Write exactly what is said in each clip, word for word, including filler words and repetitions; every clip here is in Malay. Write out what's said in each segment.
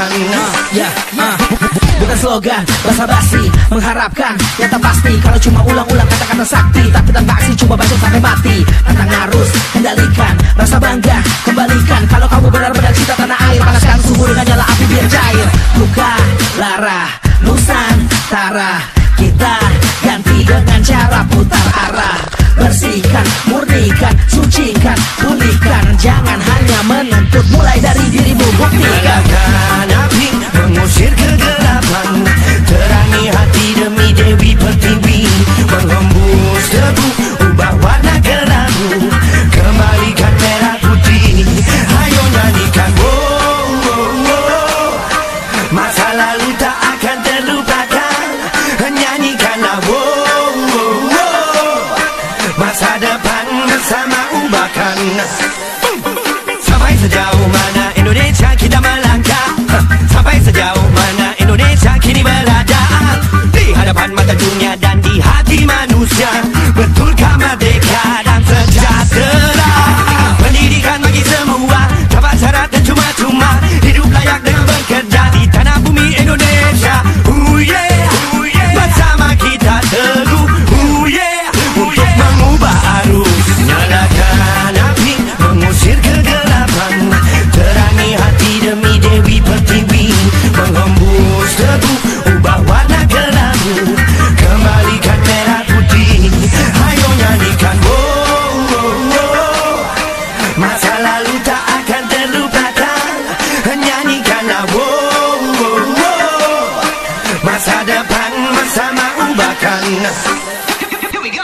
ubahkan. uh, yeah, uh. Bukan slogan, basa-basi, mengharapkan nyata pasti. Kalau cuma ulang-ulang kata-kata sakti, tapi tanpa aksi coba baca sampai mati. Tantang arus, kendalikan rasa bangga, kembalikan. Kalau kamu benar-benar cinta tanah air, panaskan suhu dengan nyala api biar cair. Bukan lara Nusantara, kita ganti dengan cara putar arah. Bersihkan, murnikan, sucikan, pulihkan. Jangan hanya menuntut, mulai dari dirimu, buktikan. Nyalakan api, mengusir kegelapan. Terangi hati demi Dewi Pertiwi. Menghembus debu, ubah warna kelabu. Kembalikan merah putih. Ayo nyanyikan, wow, wow, wow. Masa lalu tak akan terlupakan. Nyanyikanlah, wow, wow, wow. Masa depan bersama ubahkan. Sampai sejauh mana Indonesia kita melangkah, sampai sejauh mana Indonesia kini berada. Di hadapan mata dunia dan di hati manusia. Betulkah merdeka dan sejahtera? Pendidikan bagi semua, tanpa syarat dan cuma-cuma. Hidup layak dengan bekerja di tanah bumi Indonesia. Oh yeah, oh yeah. Bersama kita teguh, oh yeah, untuk mengubah arus. Nyalakan api, mengusir kegelapan. Terangi hati demi Dewi Pertiwi. Menghembus debu, ubah warna kelabu. Kembalikan merah putih. Ayo nyanyikan, wow, wow, wow. Masa lalu tak akan terlupakan. Nyanyikanlah, wow, wow, wow. Masa depan bersama ubahkan. Here we go.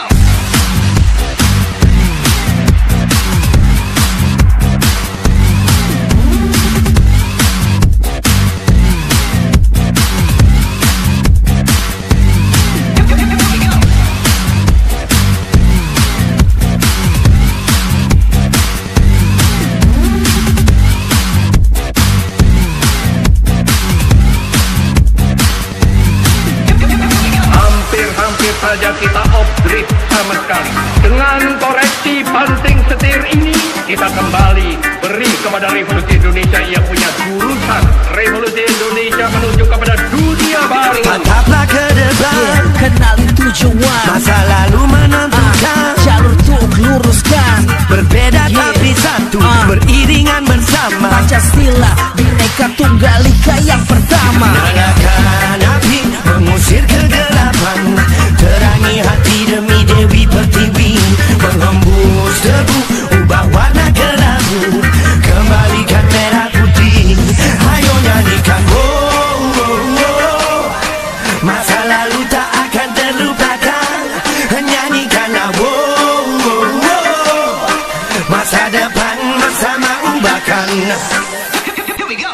Hampir saja kita off grid sama sekali. Dengan koreksi banting setir ini, kita kembali beri kepada revolusi Indonesia yang punya jurusan revolusi Indonesia menuju kepada dunia baru. Tataplah ke depan, yeah, kenali tujuan. masa lalu menentukan, uh, jalur untuk luruskan. berbeda yeah, tapi satu, uh, beriringan bersama. Pancasila, Bhinneka Tunggal Ika yang pertama. Nyalakan api, mengusir kegelapan. Terangi hati demi Dewi Pertiwi. Menghembus debu, ubah warna kelabu. Kembalikan merah putih. Ayo nyanyikan, wow, wow, wow. Masa lalu tak akan terlupakan. Nyanyikanlah, wow, wow, wow. Masa depan bersama ubahkan. Here we go.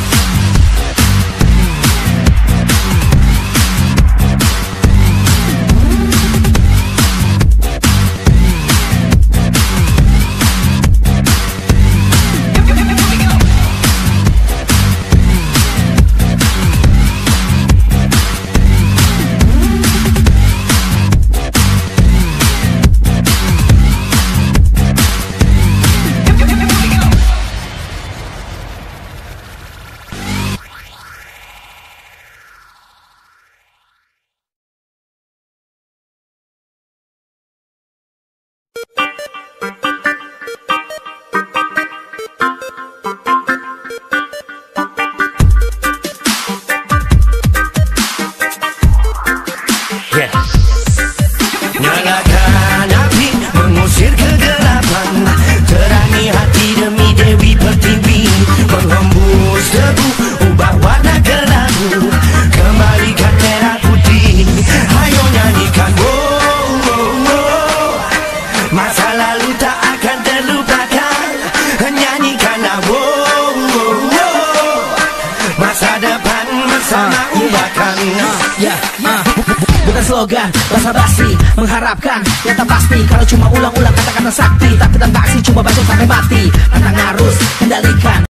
Nyalakan api, mengusir kegelapan. Terangi hati demi Dewi Pertiwi. Menghembus debu, ubah warna kelabu. Kembalikan merah putih. Ayo nyanyikan, wow, wow, wow. Masa lalu tak akan terlupakan. Nyanyikanlah, wow, wow, wow. Masa depan bersama uh, ubahkan. yeah, uh, yeah, uh. Bukan slogan, basa-basi, mengharapkan nyata pasti. Kalau cuma ulang-ulang kata-kata sakti, tapi tanpa aksi coba baca sampai mati. Tantang arus, kendalikan